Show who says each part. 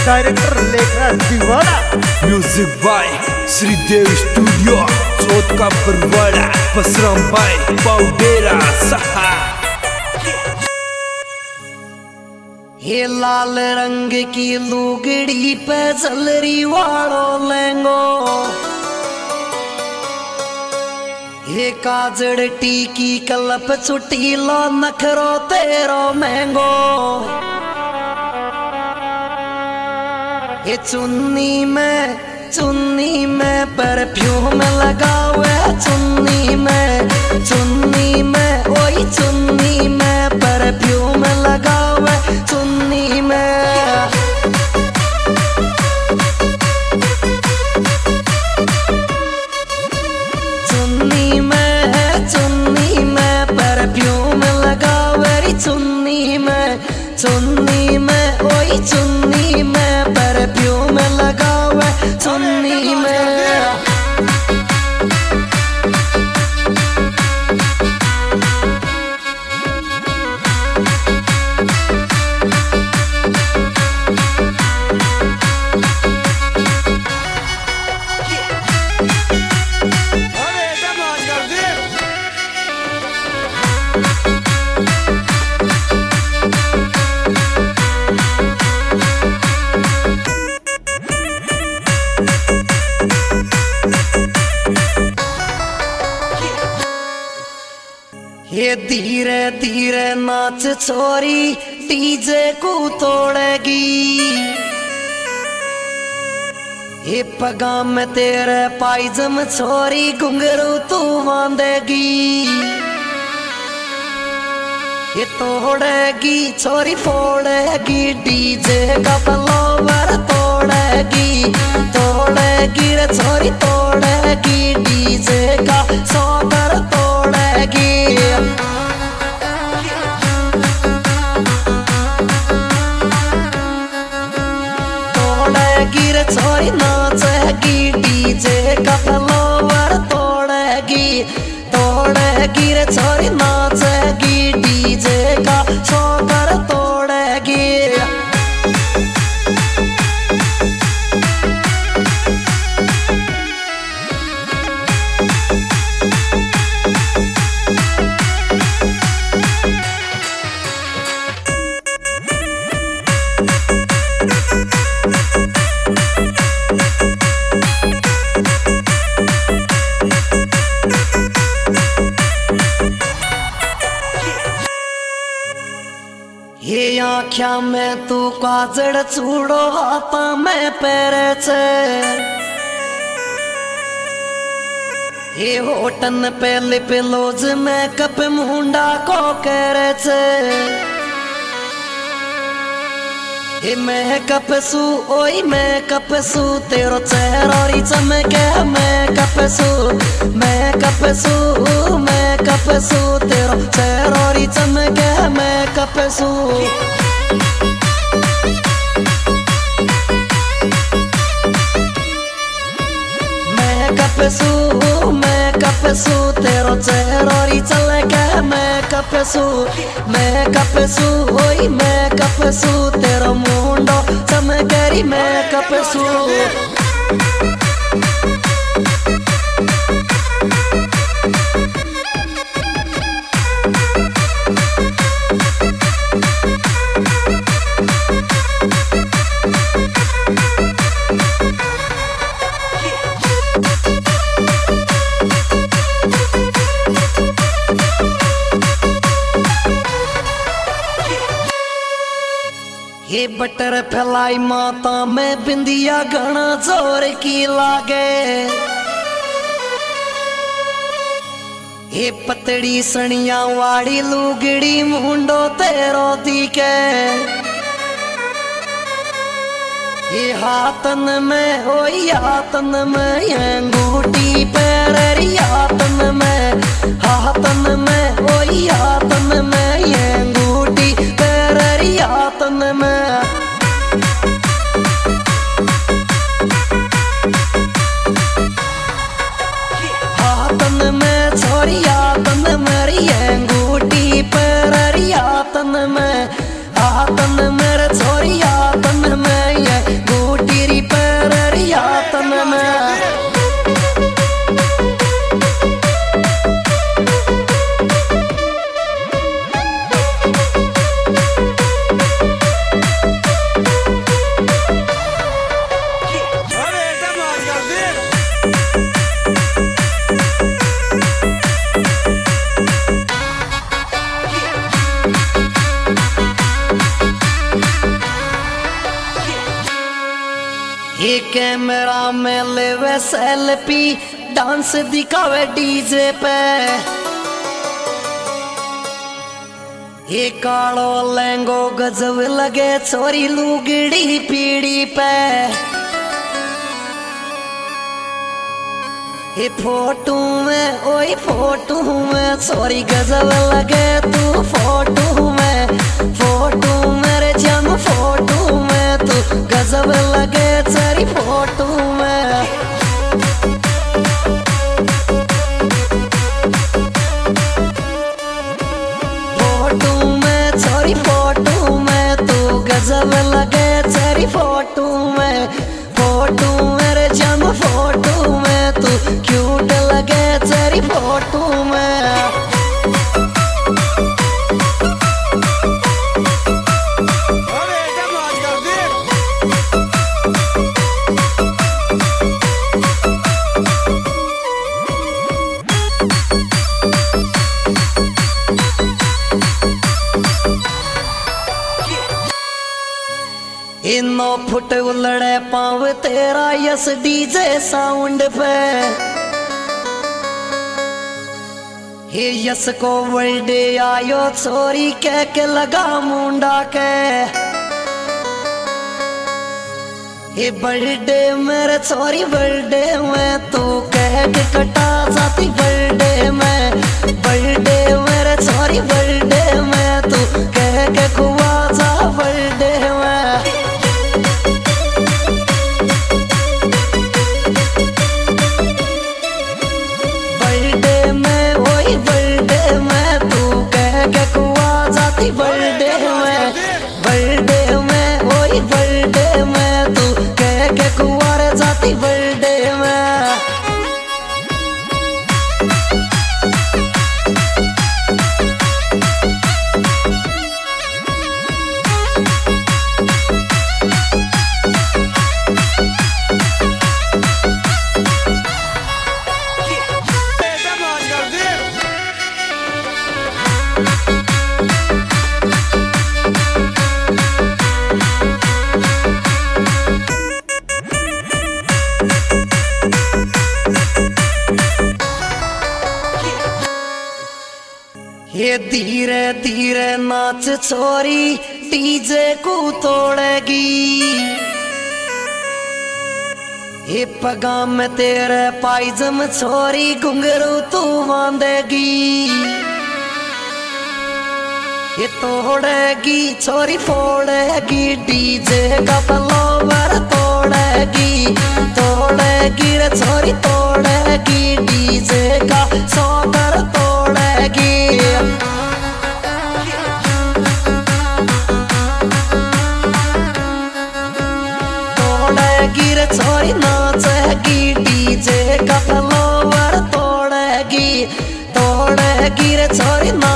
Speaker 1: Director Lekhraj Deewana.
Speaker 2: Music by Shridev studio Chauth Ka Barwara Basram भाई पाउडेरा सहा।
Speaker 3: ये लाल रंग की लुगड़ी पे जलरी वालो लेंगो, ये काजड़ टीकी कलप चुटीलो नखरो तेरो महंगो। ये चुन्नी में परफ्यूम लगावे, चुन्नी में ओई चुन्नी में परफ्यूम लगावे, चुन्नी में परफ्यूम लगावे, चुन्नी में ओई चुन्नी में परफ्यूम लगावे, चुन्नी में। ये धीरे धीरे नाच छोरी डीजे को तोड़ेगी, ये पगा में तेरे पायजम छोरी घुंघरू तू बांधेगी। ये तोड़ेगी छोरी फोड़ेगी डीजे का फ्लावर, तोड़ेगी रे छोरी तोड़ेगी डीजे का सॉकर, तोड़ेगी। तोड़ेगी रे छोरी नाचेगी डीजे का फ्लावर, तोड़ेगी रे छोरी नाचेगी डीजे का सॉकर, तोड़ेगी। ये आँख्या में तू काजड़ चूड़ो हाथा में पैरे छे, ये होटन पे लिप लोज में कप मुंडा को करे छे। ये मेकअप सू ओई मेकअप सू तेरो चेहरा चमके, मेकअप सू तेरो चेहरा चमके, मेकअप सू। मेकअप सू तेरो चेहरा चमके, मेकअप सू ओई मेकअप सू तेरो मुंडो चमके, मेकअप सू। ये बटर फैलाई माता में बिंदिया घना जोर की लागे, ये पतड़ी सनिया वाड़ी लुगड़ी मुंडो तेरो दिखे। ये हाथन में ओई हाथन में अंगूठी पैरी, हाथन में ओई हाथन में अंगूठी पैरी, हाथन में। हाथन में छोरी हाथन मेरी अंगूठी पैरी, हाथन में मेरे छोरी हाथन में ये कैमरा में लेवे सेल्फी डांस दिखावे डीजे पे ये कालो लहंगो गजब लगे छोरी लुगड़ी पीड़ी पे ये फोटो में ओए फोटो में छोरी गजब लगे तू फोटो मेरे जम फोटो में तू गजब लगे तेरी फोटो में फोटो में तू गजब लगे तेरी फोटो मेरे जम फोटो में तू क्यूट लगे तेरी फोटो में इनो फुट उलड़े पाव तेरा यस डीजे साउंड पे हे यस को बर्थडे आयो छोरी कह के लगा मुंडा के हे बर्थडे मेरे छोरी बर्थडे में तू कह के कटा जाती बर्थडे मेरे छोरी बर्थडे में तू कह के खुआ जा बर्थडे में बर्थडे में वही बर्थडे में तू कह के कुंवार जाती बर्थडे में ये धीरे धीरे नाच छोरी डीजे को तोड़ेगी ये पगा में तेरे पायजम छोरी घुंघरू तू बांधेगी ये तोड़ेगी छोरी फोड़ेगी डीजे का फ्लावर तोड़ेगी रे छोरी तोड़ेगी डीजे का सौगर तोड़ेगी रे छोरी नाचेगी डीजे का फ्लावर तोड़ेगी रे छोरी